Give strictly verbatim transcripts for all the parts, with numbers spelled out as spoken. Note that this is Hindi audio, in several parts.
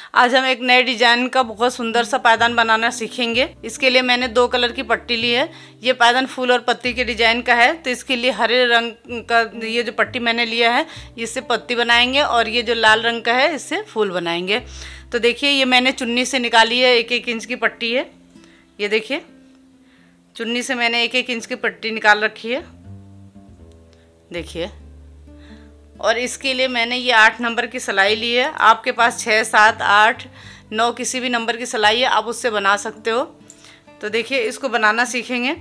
आज हम एक नए डिजाइन का बहुत सुंदर सा पायदान बनाना सीखेंगे। इसके लिए मैंने दो कलर की पट्टी ली है। ये पायदान फूल और पत्ती के डिजाइन का है, तो इसके लिए हरे रंग का ये जो पट्टी मैंने लिया है इससे पत्ती बनाएंगे और ये जो लाल रंग का है इससे फूल बनाएंगे। तो देखिए ये मैंने चुन्नी से निकाली है, एक एक इंच की पट्टी है। ये देखिए चुन्नी से मैंने एक एक इंच की पट्टी निकाल रखी है, देखिए। और इसके लिए मैंने ये आठ नंबर की सिलाई ली है। आपके पास छः सात आठ नौ किसी भी नंबर की सिलाई है, आप उससे बना सकते हो। तो देखिए इसको बनाना सीखेंगे।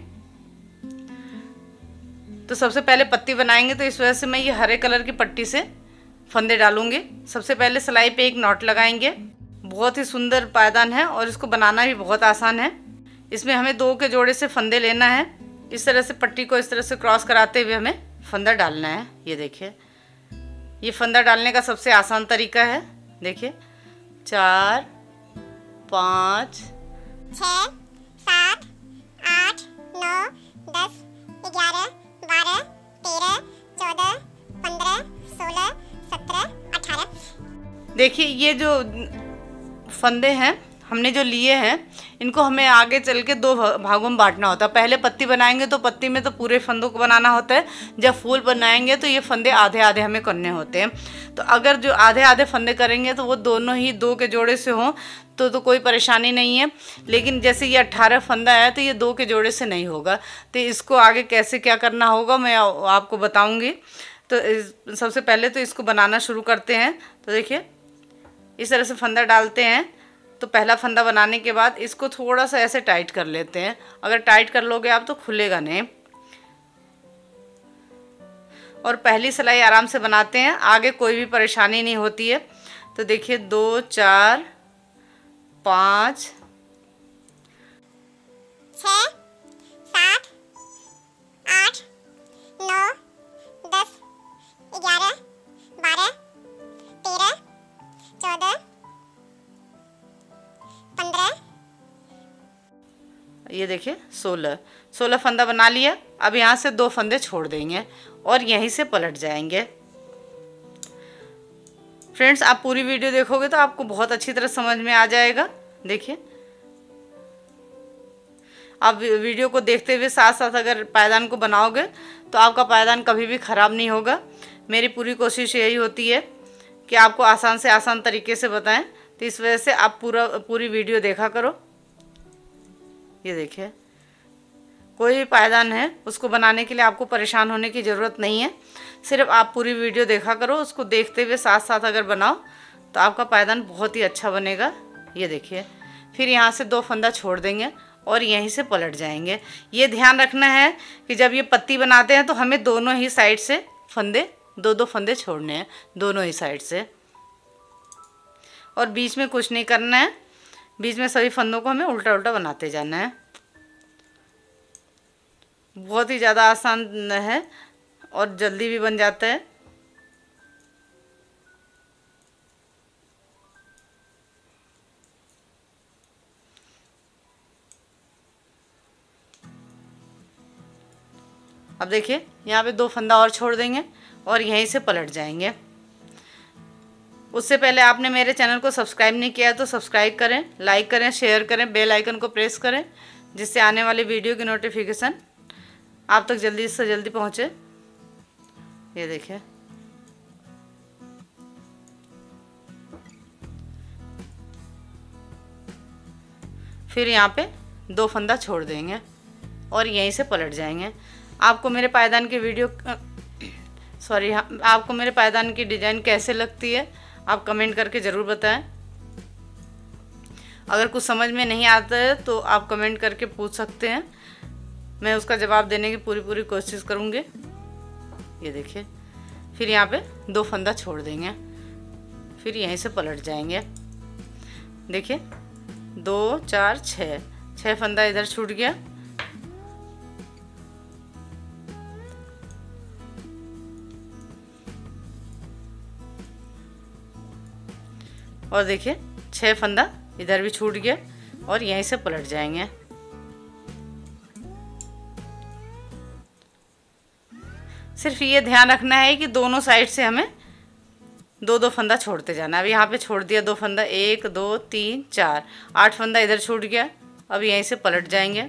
तो सबसे पहले पत्ती बनाएंगे, तो इस वजह से मैं ये हरे कलर की पट्टी से फंदे डालूंगी। सबसे पहले सिलाई पे एक नॉट लगाएंगे। बहुत ही सुंदर पायदान है और इसको बनाना भी बहुत आसान है। इसमें हमें दो के जोड़े से फंदे लेना है। इस तरह से पट्टी को इस तरह से क्रॉस कराते हुए हमें फंदा डालना है। ये देखिए ये फंदा डालने का सबसे आसान तरीका है। देखिए चार पाँच छः सात आठ नौ दस ग्यारह बारह तेरह चौदह पंद्रह सोलह सत्रह अठारह। देखिए ये जो फंदे हैं हमने जो लिए हैं इनको हमें आगे चल के दो भागों में बांटना होता है। पहले पत्ती बनाएंगे तो पत्ती में तो पूरे फंदों को बनाना होता है। जब फूल बनाएंगे तो ये फंदे आधे आधे हमें करने होते हैं। तो अगर जो आधे आधे फंदे करेंगे तो वो दोनों ही दो के जोड़े से हों तो तो कोई परेशानी नहीं है। लेकिन जैसे ये अट्ठारह फंदा है तो ये दो के जोड़े से नहीं होगा। तो इसको आगे कैसे क्या करना होगा मैं आपको बताऊँगी। तो सबसे पहले तो इसको बनाना शुरू करते हैं। तो देखिए इस तरह से फंदा डालते हैं। तो पहला फंदा बनाने के बाद इसको थोड़ा सा ऐसे टाइट कर लेते हैं। अगर टाइट कर लोगे आप तो खुलेगा नहीं। और पहली सिलाई आराम से बनाते हैं, आगे कोई भी परेशानी नहीं होती है। तो देखिए दो चार पाँच छः सात आठ नौ दस ग्यारह बारह तेरह चौदह पंद्रह। ये देखिए सोलह सोलह फंदा बना लिया। अब यहाँ से दो फंदे छोड़ देंगे और यहीं से पलट जाएंगे। फ्रेंड्स आप पूरी वीडियो देखोगे तो आपको बहुत अच्छी तरह समझ में आ जाएगा। देखिए आप वीडियो को देखते हुए साथ साथ अगर पायदान को बनाओगे तो आपका पायदान कभी भी ख़राब नहीं होगा। मेरी पूरी कोशिश यही होती है कि आपको आसान से आसान तरीके से बताएं। तो इस वजह से आप पूरा पूरी वीडियो देखा करो। ये देखिए कोई भी पायदान है उसको बनाने के लिए आपको परेशान होने की ज़रूरत नहीं है। सिर्फ आप पूरी वीडियो देखा करो, उसको देखते हुए साथ साथ अगर बनाओ तो आपका पायदान बहुत ही अच्छा बनेगा। ये देखिए फिर यहाँ से दो फंदा छोड़ देंगे और यहीं से पलट जाएंगे। ये ध्यान रखना है कि जब ये पत्ती बनाते हैं तो हमें दोनों ही साइड से फंदे दो दो फंदे छोड़ने हैं, दोनों ही साइड से। और बीच में कुछ नहीं करना है, बीच में सभी फंदों को हमें उल्टा उल्टा बनाते जाना है। बहुत ही ज़्यादा आसान है और जल्दी भी बन जाता है। अब देखिए यहाँ पे दो फंदा और छोड़ देंगे और यहीं से पलट जाएंगे। उससे पहले आपने मेरे चैनल को सब्सक्राइब नहीं किया तो सब्सक्राइब करें, लाइक करें, शेयर करें, बेल आइकन को प्रेस करें, जिससे आने वाली वीडियो की नोटिफिकेशन आप तक जल्दी से जल्दी पहुंचे। ये देखिए फिर यहाँ पे दो फंदा छोड़ देंगे और यहीं से पलट जाएंगे। आपको मेरे पायदान की वीडियो सॉरी आपको मेरे पायदान की डिज़ाइन कैसे लगती है आप कमेंट करके ज़रूर बताएं। अगर कुछ समझ में नहीं आता है तो आप कमेंट करके पूछ सकते हैं, मैं उसका जवाब देने की पूरी पूरी कोशिश करूँगी। ये देखिए फिर यहाँ पे दो फंदा छोड़ देंगे, फिर यहीं से पलट जाएंगे। देखिए दो चार छः छः फंदा इधर छूट गया। और देखिए छः फंदा इधर भी छूट गया और यहीं से पलट जाएंगे। सिर्फ ये ध्यान रखना है कि दोनों साइड से हमें दो दो फंदा छोड़ते जाना। अब यहाँ पे छोड़ दिया दो फंदा, एक दो तीन चार, आठ फंदा इधर छूट गया। अब यहीं से पलट जाएंगे।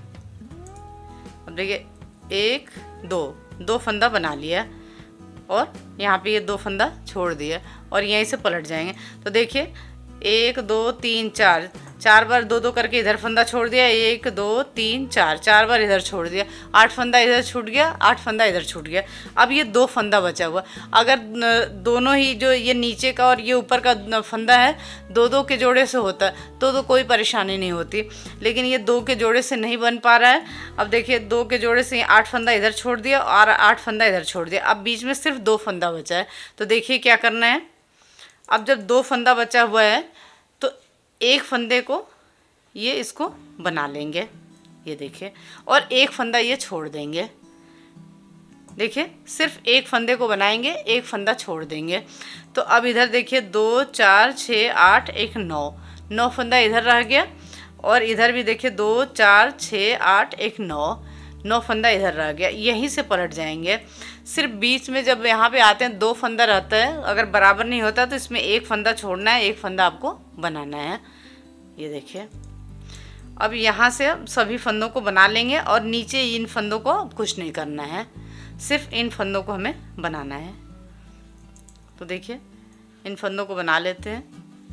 अब देखिए एक दो दो फंदा बना लिया और यहाँ पे ये दो फंदा छोड़ दिया और यहीं से पलट जाएंगे। तो देखिए एक दो तीन चार, चार बार दो दो करके इधर फंदा छोड़ दिया, एक दो तीन चार, चार बार इधर छोड़ दिया, आठ फंदा इधर छूट गया, आठ फंदा इधर छूट गया। अब ये दो फंदा बचा हुआ। अगर दोनों ही जो ये नीचे का और ये ऊपर का फंदा है दो दो के जोड़े से होता तो तो कोई परेशानी नहीं होती, लेकिन ये दो के जोड़े से नहीं बन पा रहा है। अब देखिए दो के जोड़े से आठ फंदा इधर छोड़ दिया और आठ फंदा इधर छोड़ दिया। अब बीच में सिर्फ दो फंदा बचा है। तो देखिए क्या करना है। अब जब दो फंदा बचा हुआ है तो एक फंदे को ये इसको बना लेंगे, ये देखिए, और एक फंदा ये छोड़ देंगे। देखिए सिर्फ एक फंदे को बनाएंगे, एक फंदा छोड़ देंगे। तो अब इधर देखिए दो चार छः आठ एक नौ, नौ फंदा इधर रह गया और इधर भी देखिए दो चार छः आठ एक नौ, नौ फंदा इधर रह गया। यहीं से पलट जाएंगे। सिर्फ बीच में जब यहाँ पे आते हैं दो फंदा रहता है, अगर बराबर नहीं होता तो इसमें एक फंदा छोड़ना है, एक फंदा आपको बनाना है। ये देखिए अब यहाँ से अब सभी फंदों को बना लेंगे और नीचे इन फंदों को कुछ नहीं करना है, सिर्फ इन फंदों को हमें बनाना है। तो देखिए इन फंदों को बना लेते हैं।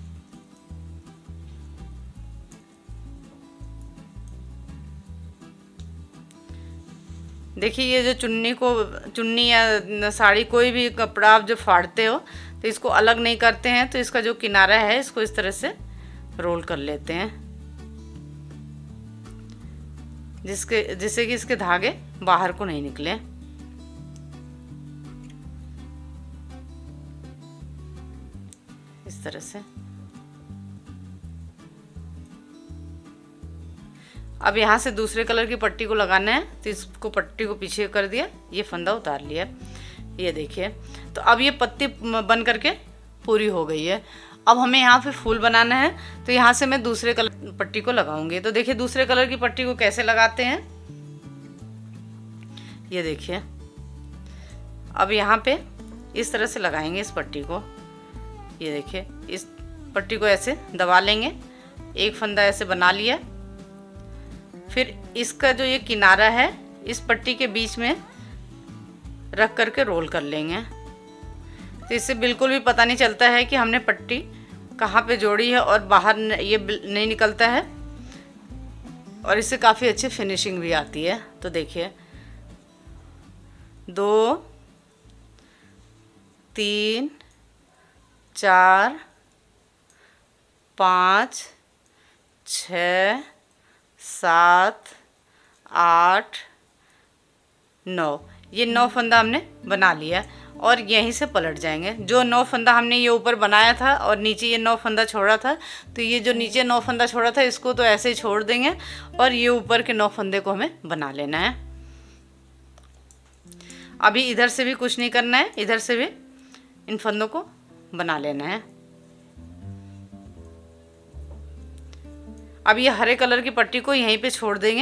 देखिए ये जो चुन्नी को चुन्नी या साड़ी कोई भी कपड़ा आप जो फाड़ते हो तो इसको अलग नहीं करते हैं, तो इसका जो किनारा है इसको इस तरह से रोल कर लेते हैं, जिसके जिससे कि इसके धागे बाहर को नहीं निकले। इस तरह से। अब यहाँ से दूसरे कलर की पट्टी को लगाना है, तो इसको पट्टी को पीछे कर दिया, ये फंदा उतार लिया। ये देखिए तो अब ये पत्ती बन करके पूरी हो गई है। अब हमें यहाँ पे फूल बनाना है, तो यहाँ से मैं दूसरे कलर पट्टी को लगाऊंगी। तो देखिए दूसरे कलर की पट्टी को कैसे लगाते हैं, ये देखिए। अब यहाँ पे इस तरह से लगाएंगे इस पट्टी को। ये देखिए इस पट्टी को ऐसे दबा लेंगे, एक फंदा ऐसे बना लिया। फिर इसका जो ये किनारा है इस पट्टी के बीच में रख करके रोल कर लेंगे, तो इससे बिल्कुल भी पता नहीं चलता है कि हमने पट्टी कहाँ पे जोड़ी है और बाहर ये नहीं निकलता है, और इससे काफ़ी अच्छी फिनिशिंग भी आती है। तो देखिए दो तीन चार पाँच छ सात आठ नौ, ये नौ फंदा हमने बना लिया और यहीं से पलट जाएंगे। जो नौ फंदा हमने ये ऊपर बनाया था और नीचे ये नौ फंदा छोड़ा था, तो ये जो नीचे नौ फंदा छोड़ा था इसको तो ऐसे ही छोड़ देंगे और ये ऊपर के नौ फंदे को हमें बना लेना है। अभी इधर से भी कुछ नहीं करना है, इधर से भी इन फंदों को बना लेना है। अब ये हरे कलर की पट्टी को यहीं पे छोड़ देंगे।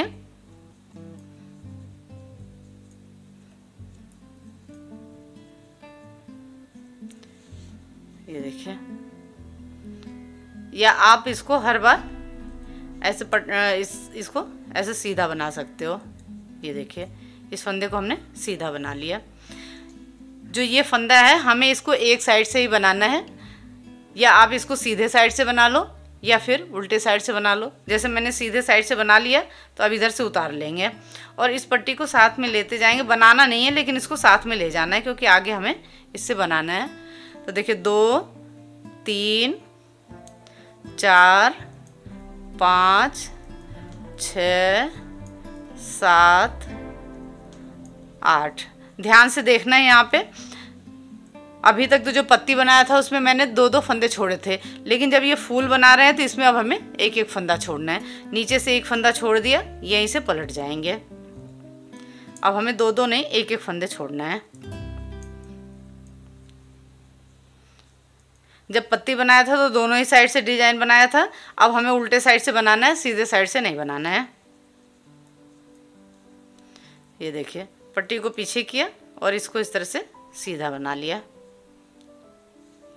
ये देखिए, या आप इसको हर बार ऐसे पट, इस इसको ऐसे सीधा बना सकते हो। ये देखिए इस फंदे को हमने सीधा बना लिया। जो ये फंदा है हमें इसको एक साइड से ही बनाना है, या आप इसको सीधे साइड से बना लो या फिर उल्टे साइड से बना लो। जैसे मैंने सीधे साइड से बना लिया तो अब इधर से उतार लेंगे और इस पट्टी को साथ में लेते जाएंगे। बनाना नहीं है लेकिन इसको साथ में ले जाना है, क्योंकि आगे हमें इससे बनाना है। तो देखिए दो तीन चार पाँच छ सात आठ, ध्यान से देखना है। यहाँ पे अभी तक तो जो पत्ती बनाया था उसमें मैंने दो दो फंदे छोड़े थे, लेकिन जब ये फूल बना रहे हैं तो इसमें अब हमें एक एक फंदा छोड़ना है। नीचे से एक फंदा छोड़ दिया, यहीं से पलट जाएंगे। अब हमें दो दो नहीं एक एक फंदे छोड़ना है। जब पत्ती बनाया था तो दोनों ही साइड से डिजाइन बनाया था, अब हमें उल्टे साइड से बनाना है, सीधे साइड से नहीं बनाना है। ये देखिए पट्टी को पीछे किया और इसको इस तरह से सीधा बना लिया।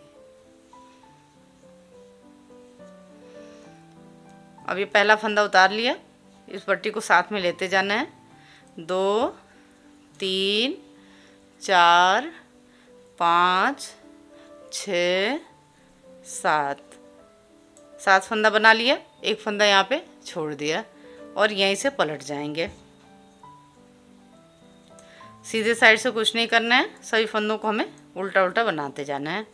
अब ये पहला फंदा उतार लिया, इस पट्टी को साथ में लेते जाना है। दो, तीन, चार, पाँच, छः, सात, सात फंदा बना लिया। एक फंदा यहाँ पे छोड़ दिया और यहीं से पलट जाएंगे। सीधे साइड से कुछ नहीं करना है, सभी फंदों को हमें उल्टा उल्टा बनाते जाना है।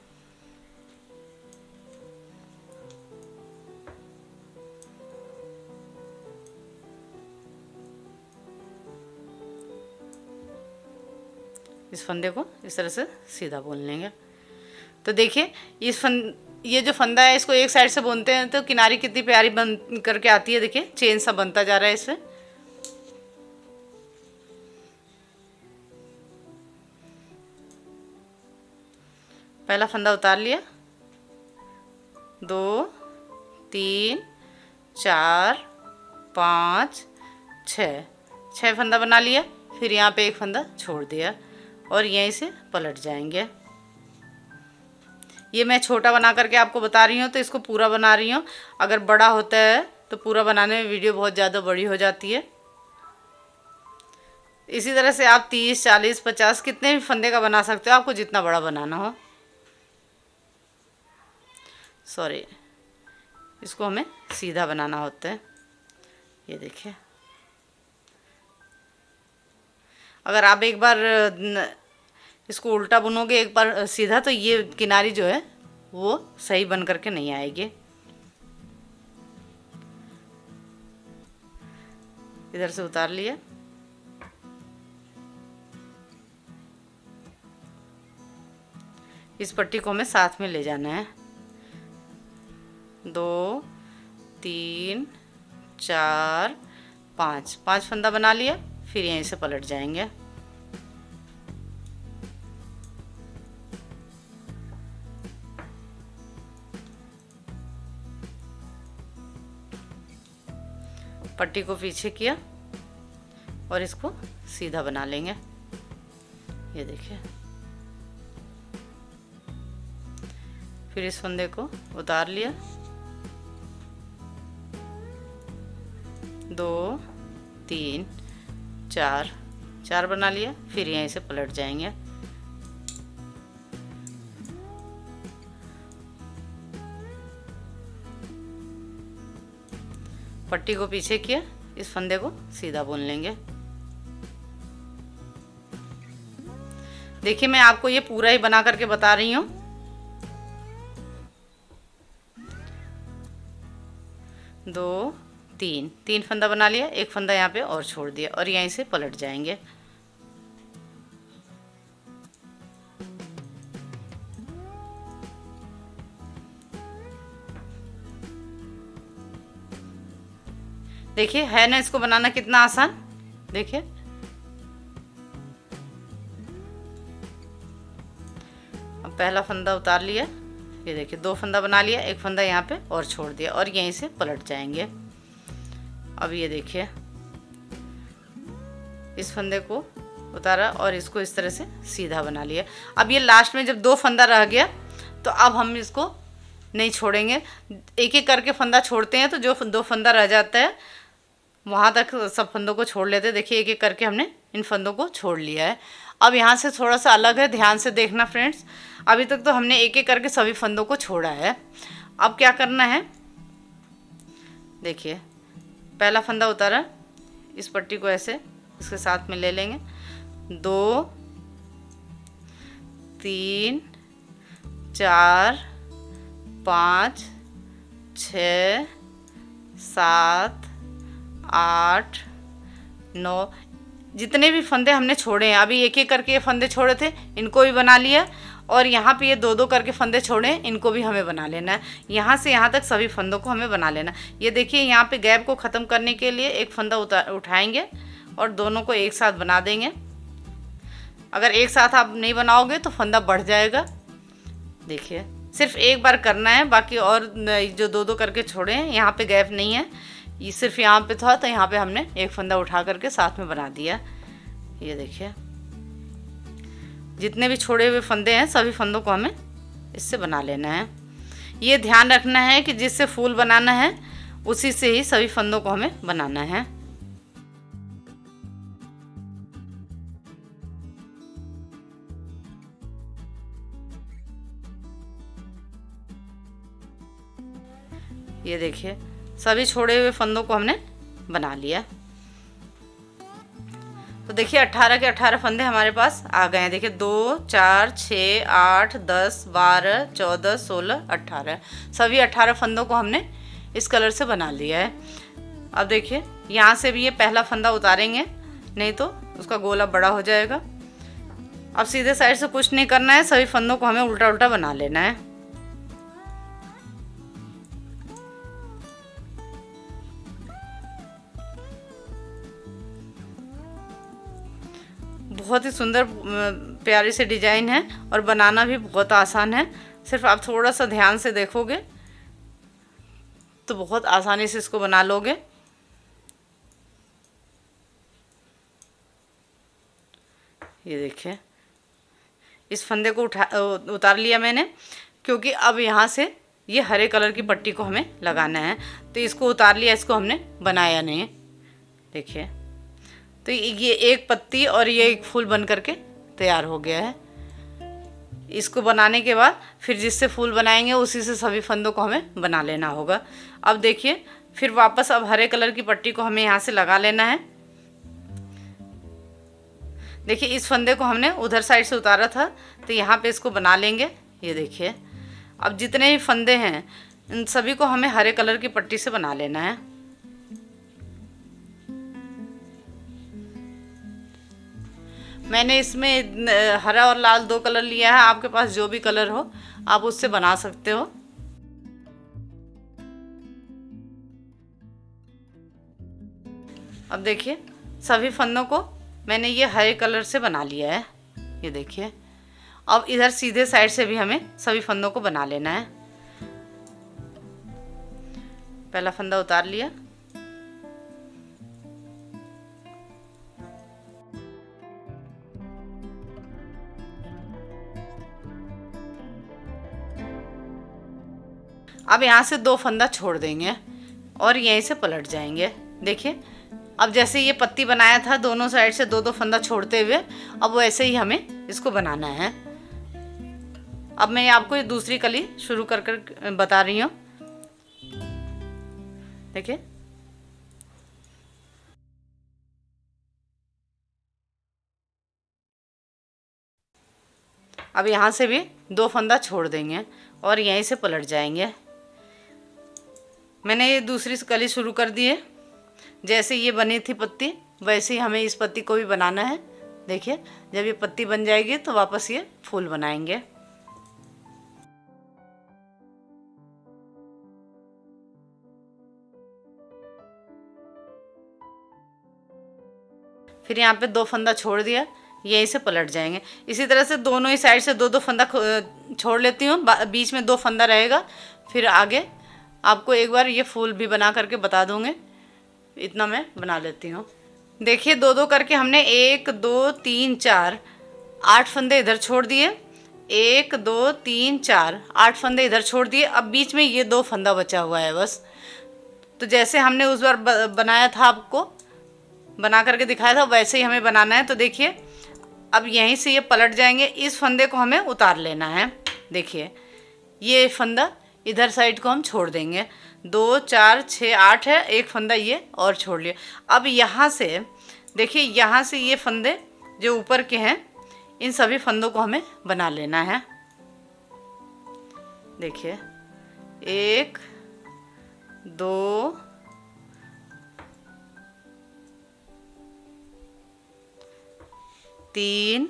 इस फंदे को इस तरह से सीधा बुन लेंगे। तो देखिए इस फंद ये जो फंदा है इसको एक साइड से बुनते हैं तो किनारी कितनी प्यारी बन करके आती है। देखिए चेन सा बनता जा रहा है इससे। पहला फंदा उतार लिया, दो, तीन, चार, पाँच, छः, छः फंदा बना लिया। फिर यहाँ पे एक फंदा छोड़ दिया और यहीं से पलट जाएंगे। ये मैं छोटा बना करके आपको बता रही हूँ तो इसको पूरा बना रही हूँ। अगर बड़ा होता है तो पूरा बनाने में वीडियो बहुत ज़्यादा बड़ी हो जाती है। इसी तरह से आप तीस, चालीस, पचास कितने भी फंदे का बना सकते हो, आपको जितना बड़ा बनाना हो। सॉरी, इसको हमें सीधा बनाना होता है। ये देखिए, अगर आप एक बार इसको उल्टा बुनोगे एक बार सीधा तो ये किनारी जो है वो सही बन करके नहीं आएगी। इधर से उतार लिया, इस पट्टी को हमें साथ में ले जाना है। दो, तीन, चार, पाँच, पाँच फंदा बना लिया। फिर यहीं से पलट जाएंगे। पट्टी को पीछे किया और इसको सीधा बना लेंगे। ये देखिए, फिर इस फंदे को उतार लिया, दो, तीन, चार, चार बना लिया। फिर यहीं से पलट जाएंगे। पट्टी को पीछे किया, इस फंदे को सीधा बुन लेंगे। देखिए मैं आपको ये पूरा ही बना करके बता रही हूँ। दो, तीन, तीन फंदा बना लिया, एक फंदा यहाँ पे और छोड़ दिया और यहीं से पलट जाएंगे। देखिए है ना इसको बनाना कितना आसान। देखिए अब पहला फंदा उतार लिया, ये देखिए दो फंदा बना लिया, एक फंदा यहाँ पे और छोड़ दिया और यहीं से पलट जाएंगे। अब ये देखिए इस फंदे को उतारा और इसको इस तरह से सीधा बना लिया। अब ये लास्ट में जब दो फंदा रह गया तो अब हम इसको नहीं छोड़ेंगे, एक एक करके फंदा छोड़ते हैं तो जो दो फंदा रह जाता है वहाँ तक सब फंदों को छोड़ लेते हैं। देखिए एक एक करके हमने इन फंदों को छोड़ लिया है। अब यहाँ से थोड़ा सा अलग है, ध्यान से देखना फ्रेंड्स। अभी तक तो हमने एक एक करके सभी फंदों को छोड़ा है। अब क्या करना है, देखिए पहला फंदा उतारा, इस पट्टी को ऐसे इसके साथ में ले लेंगे। दो, तीन, चार, पाँच, छ, सात, आठ, नौ, जितने भी फंदे हमने छोड़े हैं, अभी एक एक करके ये फंदे छोड़े थे इनको भी बना लिया और यहाँ पे ये दो दो करके फंदे छोड़े इनको भी हमें बना लेना है। यहाँ से यहाँ तक सभी फंदों को हमें बना लेना। ये देखिए यहाँ पे गैप को ख़त्म करने के लिए एक फंदा उतार उठाएंगे और दोनों को एक साथ बना देंगे। अगर एक साथ आप नहीं बनाओगे तो फंदा बढ़ जाएगा। देखिए सिर्फ एक बार करना है, बाकी और जो दो दो करके छोड़े हैं यहाँ पे गैप नहीं है, ये सिर्फ यहाँ पे था तो यहाँ पे हमने एक फंदा उठा करके साथ में बना दिया। ये देखिए जितने भी छोड़े हुए फंदे हैं सभी फंदों को हमें इससे बना लेना है। ये ध्यान रखना है कि जिससे फूल बनाना है उसी से ही सभी फंदों को हमें बनाना है। ये देखिए सभी छोड़े हुए फंदों को हमने बना लिया। तो देखिए अट्ठारह के अट्ठारह फंदे हमारे पास आ गए हैं। देखिए दो, चार, छः, आठ, दस, बारह, चौदह, सोलह, अट्ठारह, सभी अट्ठारह फंदों को हमने इस कलर से बना लिया है। अब देखिए यहाँ से भी ये पहला फंदा उतारेंगे, नहीं तो उसका गोला बड़ा हो जाएगा। अब सीधे साइड से कुछ नहीं करना है, सभी फंदों को हमें उल्टा उल्टा बना लेना है। बहुत ही सुंदर प्यारी सी डिजाइन है और बनाना भी बहुत आसान है। सिर्फ आप थोड़ा सा ध्यान से देखोगे तो बहुत आसानी से इसको बना लोगे। ये देखिए इस फंदे को उठा उतार लिया मैंने, क्योंकि अब यहाँ से ये हरे कलर की पट्टी को हमें लगाना है, तो इसको उतार लिया, इसको हमने बनाया नहीं। देखिए तो ये एक पत्ती और ये एक फूल बन करके तैयार हो गया है। इसको बनाने के बाद फिर जिससे फूल बनाएंगे उसी से सभी फंदों को हमें बना लेना होगा। अब देखिए फिर वापस अब हरे कलर की पट्टी को हमें यहाँ से लगा लेना है। देखिए इस फंदे को हमने उधर साइड से उतारा था, तो यहाँ पे इसको बना लेंगे। ये देखिए अब जितने भी फंदे हैं इन सभी को हमें हरे कलर की पट्टी से बना लेना है। मैंने इसमें हरा और लाल दो कलर लिया है, आपके पास जो भी कलर हो आप उससे बना सकते हो। अब देखिए सभी फंदों को मैंने ये हरे कलर से बना लिया है। ये देखिए अब इधर सीधे साइड से भी हमें सभी फंदों को बना लेना है। पहला फंदा उतार लिया, अब यहाँ से दो फंदा छोड़ देंगे और यहीं से पलट जाएंगे। देखिए अब जैसे ये पत्ती बनाया था दोनों साइड से दो दो फंदा छोड़ते हुए, अब वैसे ही हमें इसको बनाना है। अब मैं आपको ये दूसरी कली शुरू कर कर बता रही हूँ। देखिए अब यहाँ से भी दो फंदा छोड़ देंगे और यहीं से पलट जाएंगे। मैंने ये दूसरी कली शुरू कर दी है। जैसे ये बनी थी पत्ती वैसे ही हमें इस पत्ती को भी बनाना है। देखिए जब ये पत्ती बन जाएगी तो वापस ये फूल बनाएंगे। फिर यहाँ पे दो फंदा छोड़ दिया, यहीं से पलट जाएंगे। इसी तरह से दोनों ही साइड से दो दो फंदा छोड़ लेती हूँ, बीच में दो फंदा रहेगा। फिर आगे आपको एक बार ये फूल भी बना करके बता दूँगे, इतना मैं बना लेती हूँ। देखिए दो दो करके हमने एक दो तीन चार आठ फंदे इधर छोड़ दिए, एक दो तीन चार आठ फंदे इधर छोड़ दिए। अब बीच में ये दो फंदा बचा हुआ है बस। तो जैसे हमने उस बार बनाया था, आपको बना करके दिखाया था, वैसे ही हमें बनाना है। तो देखिए अब यहीं से ये पलट जाएंगे, इस फंदे को हमें उतार लेना है। देखिए ये फंदा इधर साइड को हम छोड़ देंगे, दो चार छः आठ है, एक फंदा ये और छोड़ लिया। अब यहाँ से देखिए यहाँ से ये फंदे जो ऊपर के हैं इन सभी फंदों को हमें बना लेना है। देखिए एक दो तीन,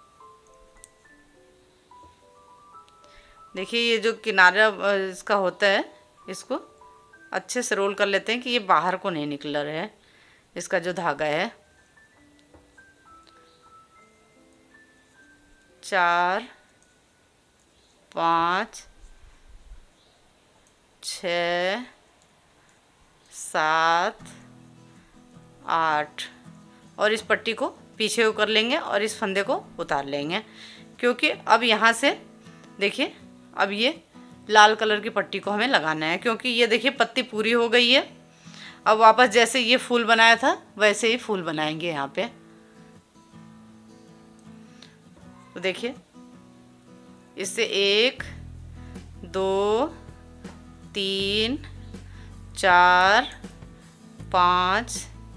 देखिए ये जो किनारा इसका होता है इसको अच्छे से रोल कर लेते हैं कि ये बाहर को नहीं निकल रहा है, इसका जो धागा है। चार पाँच छ सात आठ और इस पट्टी को पीछे को कर लेंगे और इस फंदे को उतार लेंगे, क्योंकि अब यहाँ से देखिए अब ये लाल कलर की पट्टी को हमें लगाना है, क्योंकि ये देखिए पत्ती पूरी हो गई है। अब वापस जैसे ये फूल बनाया था वैसे ही फूल बनाएंगे यहाँ पे। तो देखिए इससे एक, दो, तीन, चार, पाँच,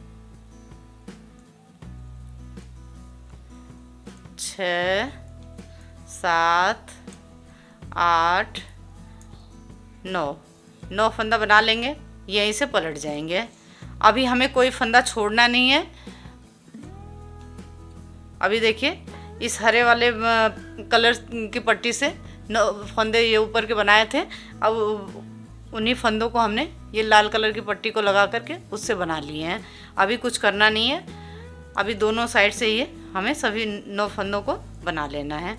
छः, सात, आठ, नौ नौ फंदा बना लेंगे, यहीं से पलट जाएंगे। अभी हमें कोई फंदा छोड़ना नहीं है। अभी देखिए इस हरे वाले कलर की पट्टी से नौ फंदे ये ऊपर के बनाए थे, अब उन्हीं फंदों को हमने ये लाल कलर की पट्टी को लगा करके उससे बना लिए हैं। अभी कुछ करना नहीं है, अभी दोनों साइड से ये हमें सभी नौ फंदों को बना लेना है।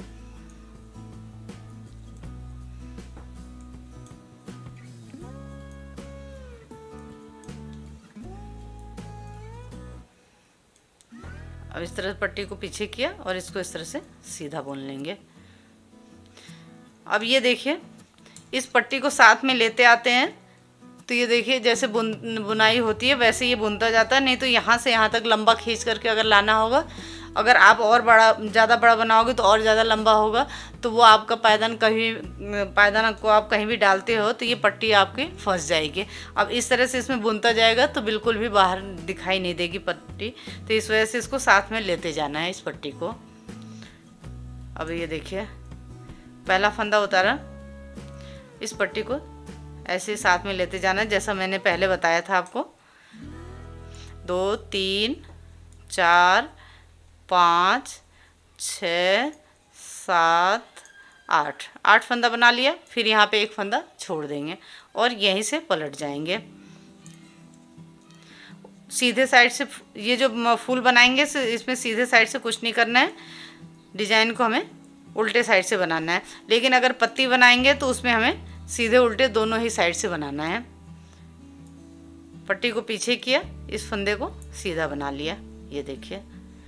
अब इस तरह पट्टी को पीछे किया और इसको इस तरह से सीधा बुन लेंगे। अब ये देखिए इस पट्टी को साथ में लेते आते हैं तो ये देखिए जैसे बुन बुनाई होती है वैसे ये बुनता जाता है। नहीं तो यहाँ से यहाँ तक लंबा खींच करके अगर लाना होगा, अगर आप और बड़ा ज़्यादा बड़ा बनाओगे तो और ज़्यादा लंबा होगा, तो वो आपका पायदान कहीं पायदान को आप कहीं भी डालते हो तो ये पट्टी आपकी फंस जाएगी। अब इस तरह से इसमें बुनता जाएगा तो बिल्कुल भी बाहर दिखाई नहीं देगी पट्टी, तो इस वजह से इसको साथ में लेते जाना है इस पट्टी को। अब ये देखिए पहला फंदा उतारा, इस पट्टी को ऐसे साथ में लेते जाना है जैसा मैंने पहले बताया था आपको। दो, तीन, चार, पाँच, छः, सात, आठ आठ फंदा बना लिया। फिर यहाँ पे एक फंदा छोड़ देंगे और यहीं से पलट जाएंगे। सीधे साइड से ये जो फूल बनाएंगे इसमें सीधे साइड से कुछ नहीं करना है, डिजाइन को हमें उल्टे साइड से बनाना है। लेकिन अगर पत्ती बनाएंगे तो उसमें हमें सीधे उल्टे दोनों ही साइड से बनाना है। पट्टी को पीछे किया, इस फंदे को सीधा बना लिया। ये देखिए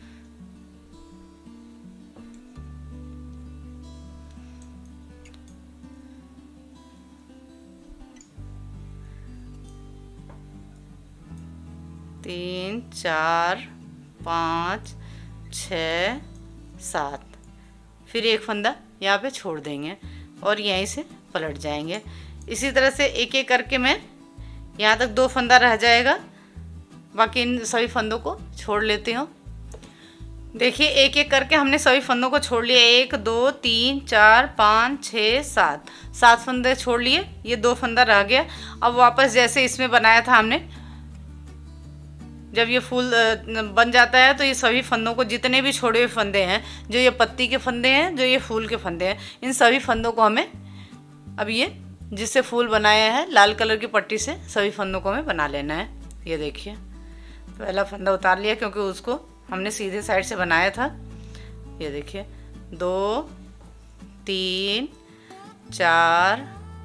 तीन, चार, पाँच, छः, सात, फिर एक फंदा यहाँ पे छोड़ देंगे और यहीं से पलट जाएंगे। इसी तरह से एक एक करके मैं यहाँ तक दो फंदा रह जाएगा, बाकी इन सभी फंदों को छोड़ लेती हूँ। देखिए एक एक करके हमने सभी फंदों को छोड़ लिया। एक, दो, तीन, चार, पाँच, छः, सात सात फंदे छोड़ लिए, ये दो फंदा रह गया। अब वापस जैसे इसमें बनाया था हमने, जब ये फूल बन जाता है तो ये सभी फंदों को, जितने भी छोड़े हुए फंदे हैं, जो ये पत्ती के फंदे हैं, जो ये फूल के फंदे हैं, इन सभी फंदों को हमें अब ये जिससे फूल बनाया है लाल कलर की पट्टी से सभी फंदों को हमें बना लेना है। ये देखिए पहला फंदा उतार लिया क्योंकि उसको हमने सीधे साइड से बनाया था। ये देखिए दो, तीन, चार,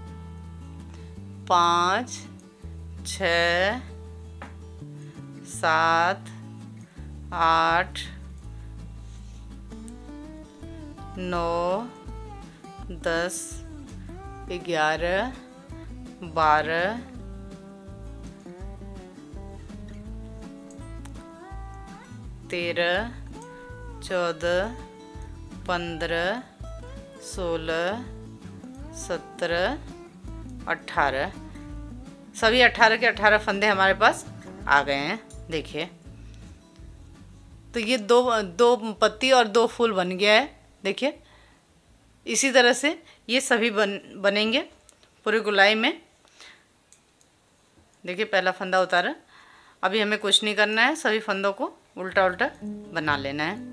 पाँच, छः, सात, आठ, नौ, दस, ग्यारह, बारह, तेरह, चौदह, पंद्रह, सोलह, सत्रह, अट्ठारह, सभी अट्ठारह के अट्ठारह फंदे हमारे पास आ गए हैं। देखिए तो ये दो दो पत्ती और दो फूल बन गया है। देखिए इसी तरह से ये सभी बन बनेंगे पूरी गोलाई में। देखिए पहला फंदा उतारा, अभी हमें कुछ नहीं करना है, सभी फंदों को उल्टा उल्टा बना लेना है।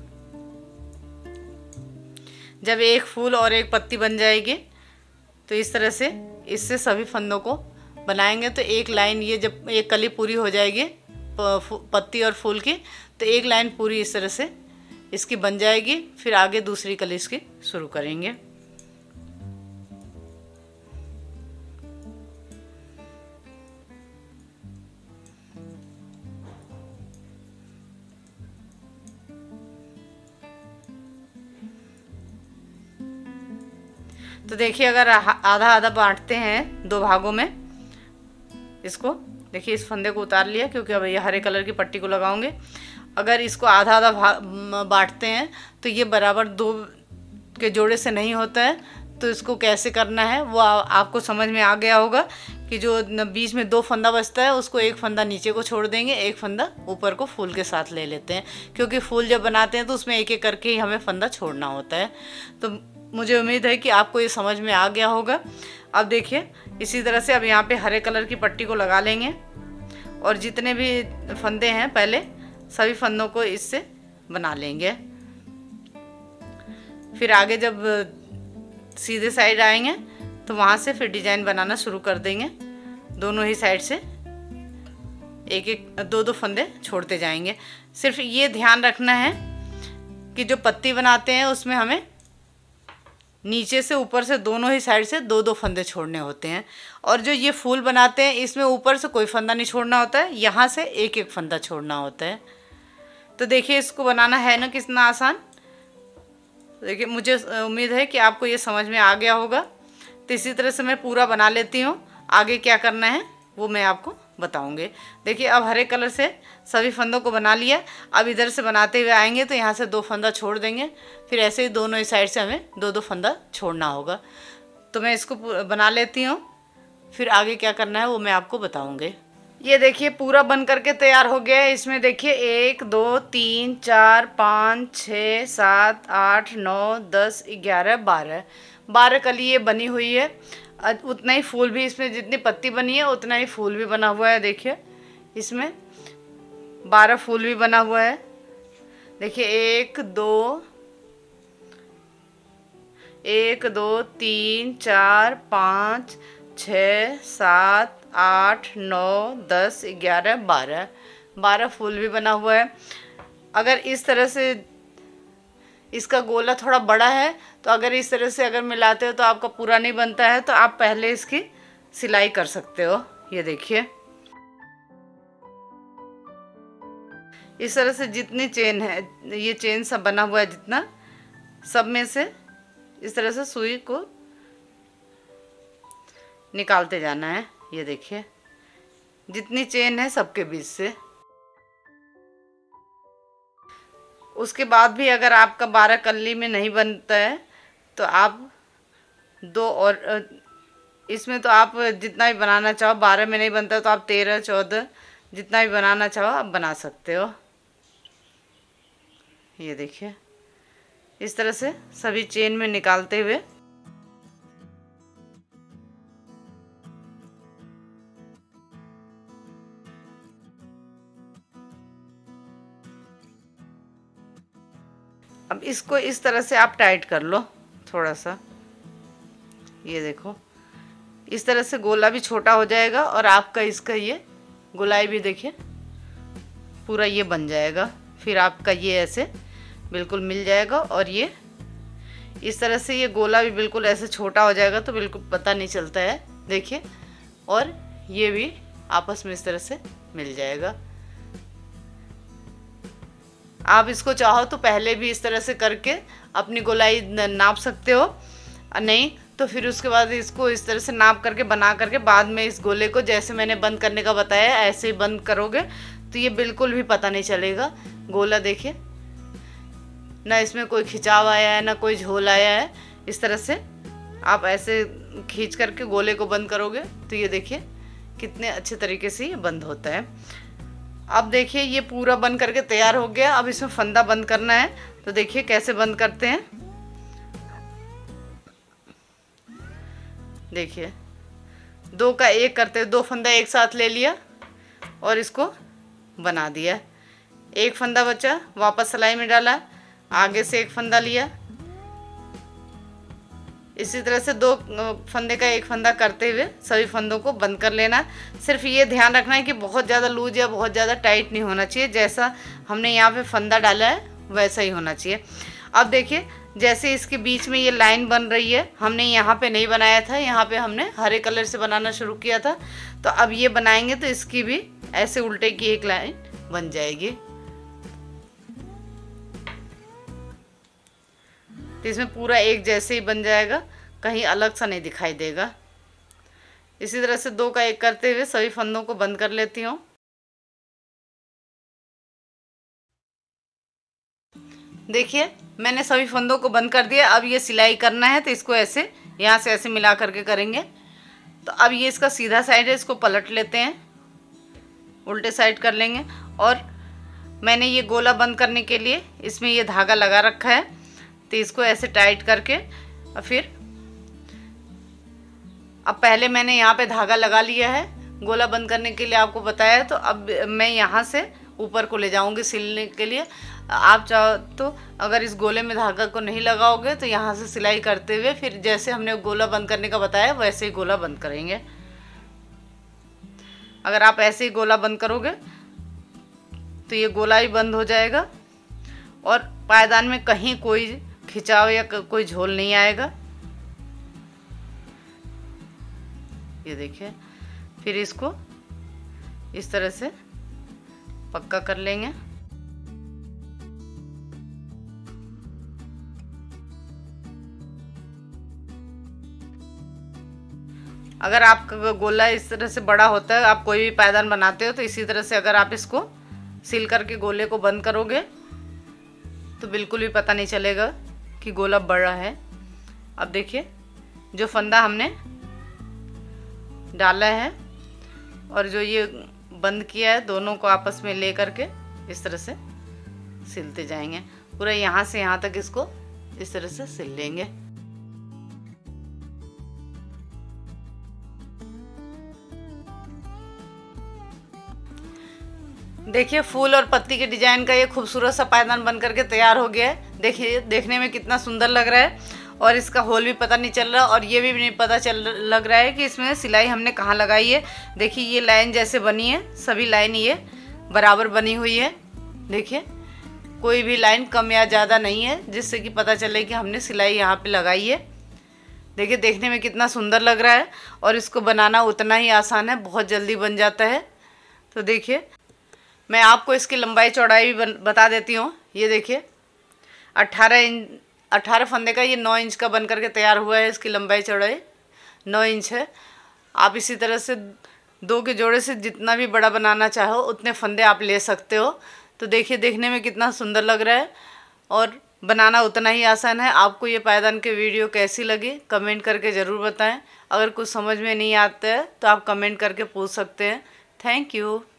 जब एक फूल और एक पत्ती बन जाएगी तो इस तरह से इससे सभी फंदों को बनाएंगे तो एक लाइन, ये जब एक कली पूरी हो जाएगी पत्ती और फूल की, तो एक लाइन पूरी इस तरह से इसकी बन जाएगी। फिर आगे दूसरी कली इसकी शुरू करेंगे। तो देखिए अगर आधा आधा बांटते हैं दो भागों में, इसको देखिए इस फंदे को उतार लिया क्योंकि अब ये हरे कलर की पट्टी को लगाऊंगे। अगर इसको आधा आधा बांटते हैं तो ये बराबर दो के जोड़े से नहीं होता है। तो इसको कैसे करना है वो आ, आपको समझ में आ गया होगा कि जो बीच में दो फंदा बचता है उसको एक फंदा नीचे को छोड़ देंगे, एक फंदा ऊपर को फूल के साथ ले लेते हैं, क्योंकि फूल जब बनाते हैं तो उसमें एक एक करके ही हमें फंदा छोड़ना होता है। तो मुझे उम्मीद है कि आपको ये समझ में आ गया होगा। अब देखिए इसी तरह से अब यहाँ पे हरे कलर की पट्टी को लगा लेंगे और जितने भी फंदे हैं पहले सभी फंदों को इससे बना लेंगे। फिर आगे जब सीधे साइड आएंगे तो वहाँ से फिर डिजाइन बनाना शुरू कर देंगे। दोनों ही साइड से एक एक दो दो फंदे छोड़ते जाएंगे। सिर्फ ये ध्यान रखना है कि जो पत्ती बनाते हैं उसमें हमें नीचे से ऊपर से दोनों ही साइड से दो दो फंदे छोड़ने होते हैं, और जो ये फूल बनाते हैं इसमें ऊपर से कोई फंदा नहीं छोड़ना होता है, यहाँ से एक एक फंदा छोड़ना होता है। तो देखिए इसको बनाना है ना कितना आसान। देखिए मुझे उम्मीद है कि आपको ये समझ में आ गया होगा। तो इसी तरह से मैं पूरा बना लेती हूँ, आगे क्या करना है वो मैं आपको बताऊंगी। देखिए अब हरे कलर से सभी फंदों को बना लिया। अब इधर से बनाते हुए आएंगे तो यहाँ से दो फंदा छोड़ देंगे, फिर ऐसे ही दोनों ही साइड से हमें दो दो फंदा छोड़ना होगा। तो मैं इसको बना लेती हूँ, फिर आगे क्या करना है वो मैं आपको बताऊंगी। ये देखिए पूरा बन करके तैयार हो गया है। इसमें देखिए एक दो तीन चार पाँच छः सात आठ नौ दस ग्यारह बारह बारह कली ये बनी हुई है। उतना ही फूल भी इसमें, जितनी पत्ती बनी है उतना ही फूल भी बना हुआ है। देखिए इसमें बारह फूल भी बना हुआ है। देखिए एक दो एक दो तीन चार पाँच छः सात आठ नौ दस ग्यारह बारह बारह फूल भी बना हुआ है। अगर इस तरह से इसका गोला थोड़ा बड़ा है तो अगर इस तरह से अगर मिलाते हो तो आपका पूरा नहीं बनता है, तो आप पहले इसकी सिलाई कर सकते हो। ये देखिए इस तरह से जितनी चेन है, ये चेन सब बना हुआ है जितना, सब में से इस तरह से सुई को निकालते जाना है। ये देखिए जितनी चेन है सबके बीच से। उसके बाद भी अगर आपका बारह कली में नहीं बनता है तो आप दो और, इसमें तो आप जितना भी बनाना चाहो, बारह में नहीं बनता तो आप तेरह चौदह जितना भी बनाना चाहो आप बना सकते हो। ये देखिए इस तरह से सभी चेन में निकालते हुए अब इसको इस तरह से आप टाइट कर लो थोड़ा सा। ये देखो इस तरह से गोला भी छोटा हो जाएगा और आपका इसका ये गोलाई भी देखिए पूरा ये बन जाएगा। फिर आपका ये ऐसे बिल्कुल मिल जाएगा और ये इस तरह से ये गोला भी बिल्कुल ऐसे छोटा हो जाएगा तो बिल्कुल पता नहीं चलता है। देखिए और ये भी आपस में इस तरह से मिल जाएगा। आप इसको चाहो तो पहले भी इस तरह से करके अपनी गोलाई नाप सकते हो, नहीं तो फिर उसके बाद इसको इस तरह से नाप करके बना करके बाद में इस गोले को जैसे मैंने बंद करने का बताया ऐसे ही बंद करोगे तो ये बिल्कुल भी पता नहीं चलेगा। गोला देखिए ना इसमें कोई खिंचाव आया है ना कोई झोल आया है। इस तरह से आप ऐसे खींच करके गोले को बंद करोगे तो ये देखिए कितने अच्छे तरीके से ये बंद होता है। अब देखिए ये पूरा बंद करके तैयार हो गया। अब इसमें फंदा बंद करना है तो देखिए कैसे बंद करते हैं। देखिए दो का एक करते, दो फंदा एक साथ ले लिया और इसको बना दिया। एक फंदा बचा, वापस सिलाई में डाला, आगे से एक फंदा लिया। इसी तरह से दो फंदे का एक फंदा करते हुए सभी फंदों को बंद कर लेना। सिर्फ ये ध्यान रखना है कि बहुत ज़्यादा लूज या बहुत ज़्यादा टाइट नहीं होना चाहिए, जैसा हमने यहाँ पे फंदा डाला है वैसा ही होना चाहिए। अब देखिए जैसे इसके बीच में ये लाइन बन रही है, हमने यहाँ पे नहीं बनाया था, यहाँ पे हमने हरे कलर से बनाना शुरू किया था। तो अब ये बनाएंगे तो इसकी भी ऐसे उल्टे की एक लाइन बन जाएगी। तो इसमें पूरा एक जैसे ही बन जाएगा। कहीं अलग सा नहीं दिखाई देगा। इसी तरह से दो का एक करते हुए सभी फंदों को बंद कर लेती हूँ। देखिए मैंने सभी फंदों को बंद कर दिया। अब ये सिलाई करना है तो इसको ऐसे यहाँ से ऐसे मिला करके करेंगे। तो अब ये इसका सीधा साइड है, इसको पलट लेते हैं, उल्टे साइड कर लेंगे। और मैंने ये गोला बंद करने के लिए इसमें ये धागा लगा रखा है, तो इसको ऐसे टाइट करके और फिर अब पहले मैंने यहाँ पे धागा लगा लिया है गोला बंद करने के लिए, आपको बताया। तो अब मैं यहाँ से ऊपर को ले जाऊँगी सिलने के लिए। आप चाहो तो अगर इस गोले में धागा को नहीं लगाओगे तो यहाँ से सिलाई करते हुए फिर जैसे हमने गोला बंद करने का बताया वैसे ही गोला बंद करेंगे। अगर आप ऐसे ही गोला बंद करोगे तो ये गोला ही बंद हो जाएगा और पायदान में कहीं कोई खिंचाव या कोई झोल नहीं आएगा। ये देखिए, फिर इसको इस तरह से पक्का कर लेंगे। अगर आपका गोला इस तरह से बड़ा होता है, आप कोई भी पायदान बनाते हो, तो इसी तरह से अगर आप इसको सील करके गोले को बंद करोगे तो बिल्कुल भी पता नहीं चलेगा कि गोला बड़ा है। अब देखिए जो फंदा हमने डाला है और जो ये बंद किया है, दोनों को आपस में ले करके इस तरह से सिलते जाएंगे। पूरा यहाँ से यहाँ तक इसको इस तरह से सिल लेंगे। देखिए फूल और पत्ती के डिजाइन का ये खूबसूरत सा पायदान बन करके तैयार हो गया है। देखिए देखने में कितना सुंदर लग रहा है और इसका होल भी पता नहीं चल रहा और ये भी नहीं पता चल लग रहा है कि इसमें सिलाई हमने कहाँ लगाई है। देखिए ये लाइन जैसे बनी है, सभी लाइन ये बराबर बनी हुई है। देखिए कोई भी लाइन कम या ज़्यादा नहीं है, जिससे कि पता चले कि हमने सिलाई यहाँ पे लगाई है। देखिए देखने में कितना सुंदर लग रहा है और इसको बनाना उतना ही आसान है, बहुत जल्दी बन जाता है। तो देखिए मैं आपको इसकी लंबाई चौड़ाई भी बता देती हूँ। ये देखिए अट्ठारह इंच अट्ठारह फंदे का ये नौ इंच का बन करके तैयार हुआ है। इसकी लंबाई चौड़ाई नौ इंच है। आप इसी तरह से दो के जोड़े से जितना भी बड़ा बनाना चाहो उतने फंदे आप ले सकते हो। तो देखिए देखने में कितना सुंदर लग रहा है और बनाना उतना ही आसान है। आपको ये पायदान की वीडियो कैसी लगी कमेंट करके ज़रूर बताएं। अगर कुछ समझ में नहीं आता है तो आप कमेंट करके पूछ सकते हैं। Thank you.